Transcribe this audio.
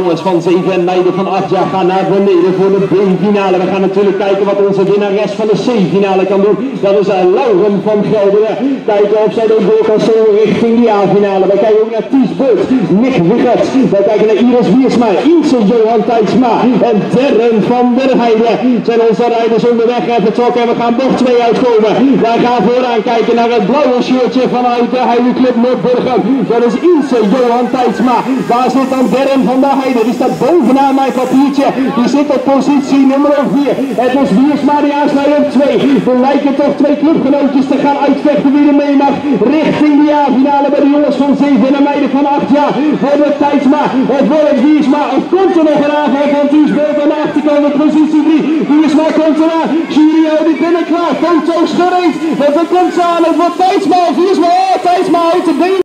jongens van 7 en meiden van 8 jaar gaan naar beneden voor de B-finale. We gaan natuurlijk kijken wat onze winnares van de C-finale kan doen. Dat is Lauren van Gelderen. Kijken of zij ook door kan zoeken richting de A-finale. We kijken ook naar Ties Beut, Nick Wiggert. We kijken naar Iris Wiersma, Inse Johan Tijdsma en Darren van der Heijden. Zijn onze rijders onderweg en vertrokken en we gaan bocht 2 uitkomen. Wij gaan vooraan kijken naar het blauwe shirtje vanuit de Heide Club Noordburger. Dat is Inse Johan Tijdsma. Waar zit dan Darren van der Heijden? Die staat bovenaan mijn papiertje. Die zit op positie nummer 4. Het is Wiersma die aansluit op 2. Er lijken toch 2 clubgenootjes te gaan uitvechten wie er mee mag. Richting de A-finale bij de jongens van 7 en meiden van 8 jaar. Wordt het Tijdsma, het wordt Wiersma. Of komt er nog een aanval van Ties Beut aan de achterkant op positie 3. Wiersma komt eraan. Jury houdt die binnen klaar. Foto's gereed. Want er komt ze aan. Het wordt Tijdsma. Wiersma. Tijdsma uit de been.